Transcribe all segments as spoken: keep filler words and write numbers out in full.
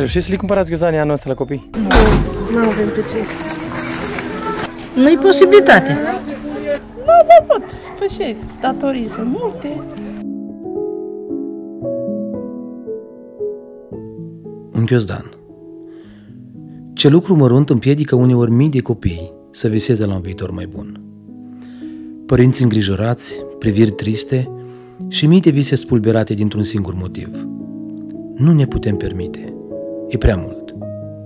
reușit să le cumpărați ghiozdanii anul ăsta la copii? Nu, nu avem pe ce. Nu-i posibilitate. Nu avem pot. Păi și, datorii sunt multe. Un ghiozdan. Ce lucru mărunt împiedică uneori mii de copii să viseze la un viitor mai bun. Părinți îngrijorați, priviri triste și mii de vise spulberate dintr-un singur motiv. Nu ne putem permite. E prea mult.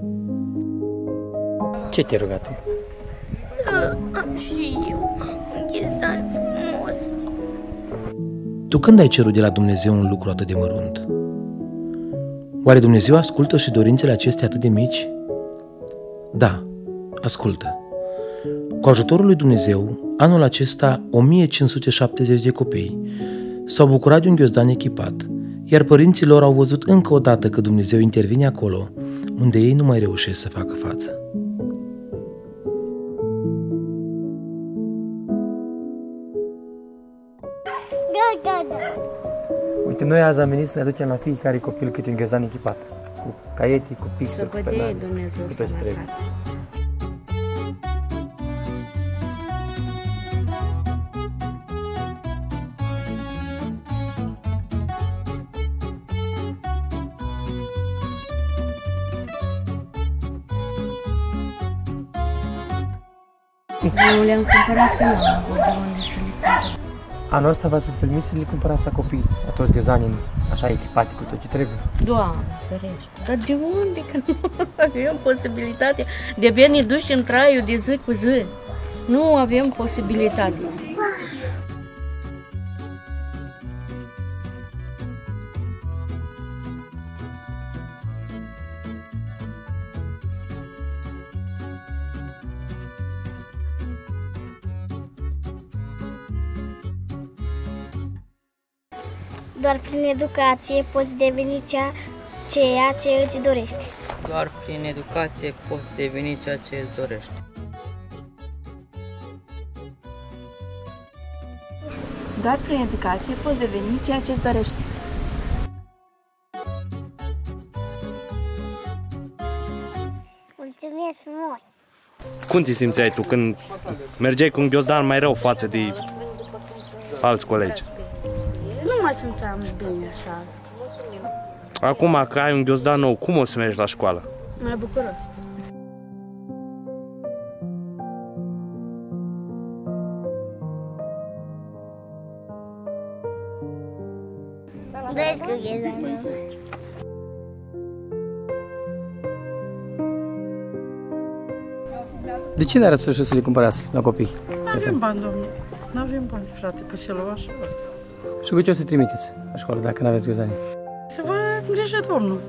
Ce te-ai rugat? Am și eu un ghiozdan frumos. Tu când ai cerut de la Dumnezeu un lucru atât de mărunt? Oare Dumnezeu ascultă și dorințele acestea atât de mici? Da, ascultă. Cu ajutorul lui Dumnezeu, anul acesta o mie cinci sute șaptezeci de copii s-au bucurat de un ghiozdan echipat, iar părinții lor au văzut încă o dată că Dumnezeu intervine acolo unde ei nu mai reușesc să facă față. Uite, noi azi am venit să ne aducem la fiecare copil câte un ghiozdan echipat. Cu caietii, cu pixuri, cu penale, Dumnezeu cu tot ce trebuie. Eu le-am cumpărat că nu am avut de unde să le cumpăr. Anul ăsta v-ați permis să le cumpărați la copii, la toți ghiozanii așa echipate cu tot ce trebuie? Doamne, ferește. Dar de unde? Că nu avem posibilitatea. De-abia ne ducem traiul de zi cu zi. Nu avem posibilitate. Doar prin educație poți deveni cea, ceea ce îți dorești. Doar prin educație poți deveni ceea ce îți dorești. Doar prin educație poți deveni ceea ce îți dorești. Mulțumesc frumos! Cum te simțeai tu când mergeai cu un ghiozdan mai rău față de alți colegi? Nu mă simțeam bine așa. Acum că ai un ghiozdan nou, cum o să mergi la școală? Mai bucuros. Doresc cu ghiozdanul. De ce n-ați reușit să le cumpărați la copii? Nu avem bani, domnule. Nu avem bani, frate, pe ce lua așa asta. Și cu ce o să trimiteți la școală dacă nu aveți ghiozdan? Să vă îngrijă Domnul.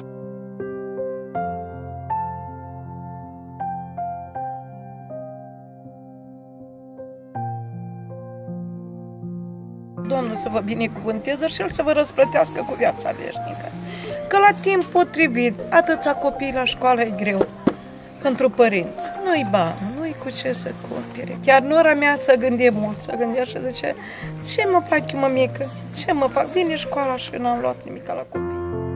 Domnul să vă binecuvânteze și El să vă răsplătească cu viața veșnică. Că la timp potrivit, atâția copii la școală e greu. Pentru părinți. Nu-i bani, nu-i cu ce să cumpere. Chiar nora mea să gândea mult, să gândea și zice, ce mă fac eu, mămică? Ce mă fac? Vine școala și eu n-am luat nimic la copii.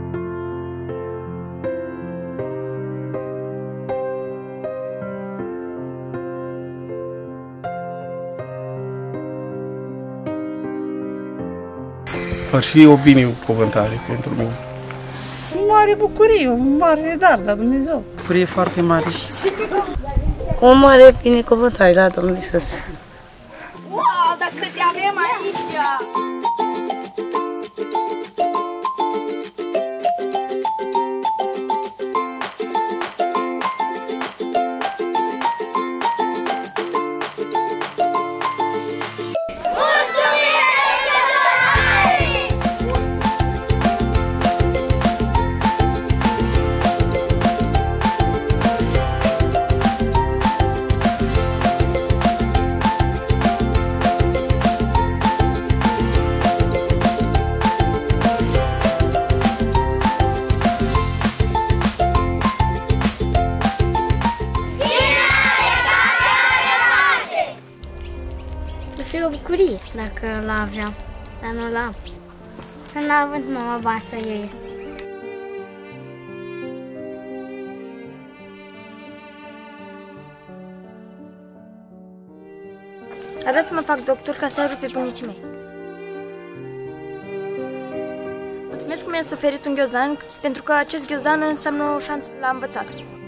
Ar fi o binecuvântare pentru mine. O mare bucurie, un mare dar la Dumnezeu. Bucurie foarte mare. O mare binecuvântare la Domnul Iisus. Wow, dar câte avem aici! fi o bucurie dacă l-aveam, dar nu l-am. N-a avut mama bani să iei. Ar vrea să mă fac doctor ca să ajut pe bunicii mei. Mulțumesc că mi-ați oferit un ghiozdan, pentru că acest ghiozdan înseamnă o șansă la învățat.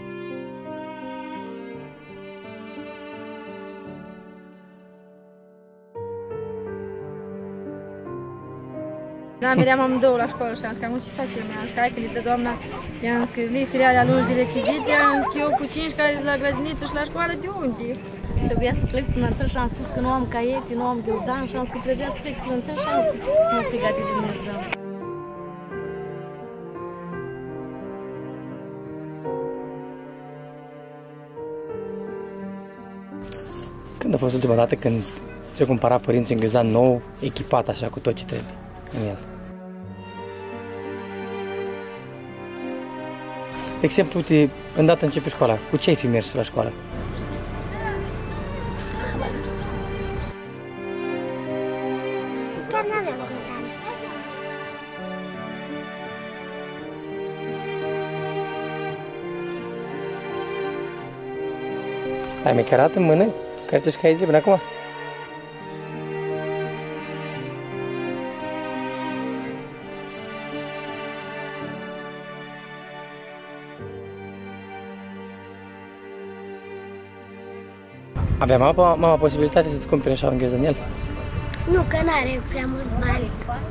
Da, meream amândouă la școală și am zis că am și faci și eu, mi-am zis că hai că le dă doamna, i-am scris listele alea lungi de rechizite, am zis că eu cu cinci care sunt la grădiniță și la școală, de unde? Trebuia să plec până întâi și am spus că nu am caiete, nu am ghiozdan și am zis că trebuia să plec până întâi și am mă pregătit de Dumnezeu. Când a fost ultima dată când ți-au cumpărat părinții un ghiozdan nou, echipat așa cu tot ce trebuie în el? De exemplu, uite, îndată începe școala. Cu ce ai fi mers la școală? Chiar n-aveam ghiozdan. Ai mai cărat în mână? Care te șcai de până acum? Avea mama, mama posibilitatea să-ți cumpere așa un ghiozdanel? Nu, că n-are prea mulți bani.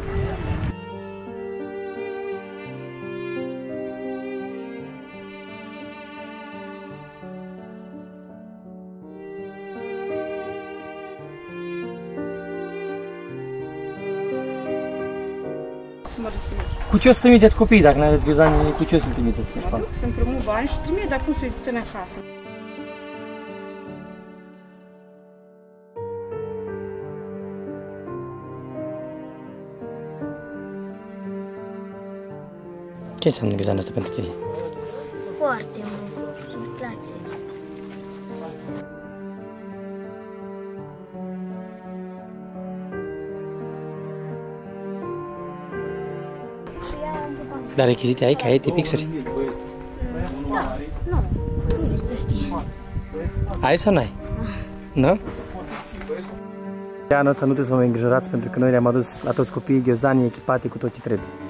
Cu ce o să trimiteți copiii dacă nu aveți ghiozdanele? Cu ce o să trimiteți? Mă duc să împrumut bani și trimit, dar cum să-i țin acasă? Ce înseamnă ghiozdanul ăsta pentru tine? Foarte mult. Îmi place. Dar rechizite ai, caiete, pixuri? Da, nu. Nu, să știi. Ai sau n-ai? Nu? Anul ăsta nu trebuie să vă mai îngrijorați pentru că noi le-am adus la toți copiii ghiozdanii echipate cu tot ce trebuie.